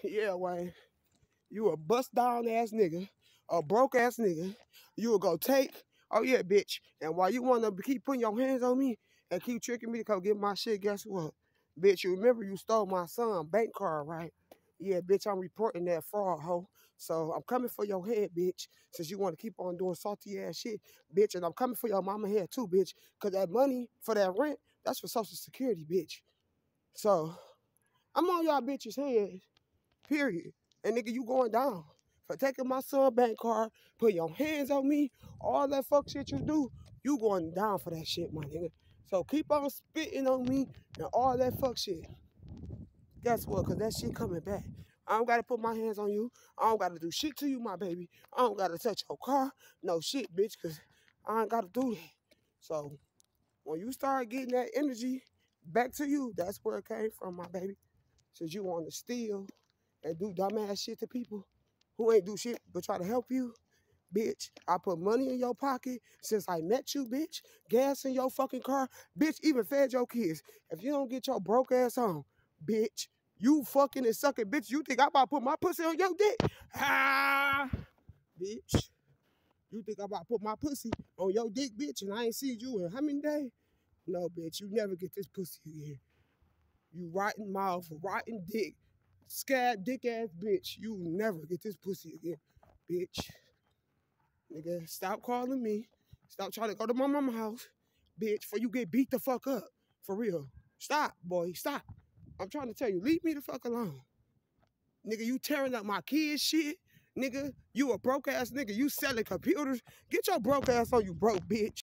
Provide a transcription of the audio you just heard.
Yeah, Wayne. You a bust down ass nigga, a broke ass nigga. You will go take, oh yeah, bitch. And while you wanna keep putting your hands on me and keep tricking me to come get my shit, guess what? Bitch, you remember you stole my son bank card, right? Yeah, bitch, I'm reporting that fraud, hoe. So I'm coming for your head, bitch, since you want to keep on doing salty ass shit, bitch. And I'm coming for your mama head too, bitch. Cause that money for that rent, that's for Social Security, bitch. So I'm on y'all bitches' head. Period. And nigga, you going down for taking my son bank card, put your hands on me, all that fuck shit you do, you going down for that shit, my nigga. So keep on spitting on me and all that fuck shit. Guess what? Cause that shit coming back. I don't gotta put my hands on you. I don't gotta do shit to you, my baby. I don't gotta touch your car. No shit, bitch, cause I ain't gotta do that. So when you start getting that energy back to you, that's where it came from, my baby. Since you want to steal and do dumbass shit to people who ain't do shit but try to help you, bitch. I put money in your pocket since I met you, bitch. Gas in your fucking car, bitch. Even fed your kids. If you don't get your broke ass home, bitch, you fucking and sucking, bitch. You think I'm about to put my pussy on your dick? Ah, bitch. You think I'm about to put my pussy on your dick, bitch, and I ain't seen you in how many days? No, bitch. You never get this pussy again. You rotten mouth, rotten dick, scab dick ass bitch. You never get this pussy again, bitch. Nigga, stop calling me. Stop trying to go to my mama's house, bitch, before you get beat the fuck up. For real. Stop, boy. Stop. I'm trying to tell you, leave me the fuck alone. Nigga, you tearing up my kids' shit. Nigga, you a broke ass nigga. You selling computers. Get your broke ass on, you broke bitch.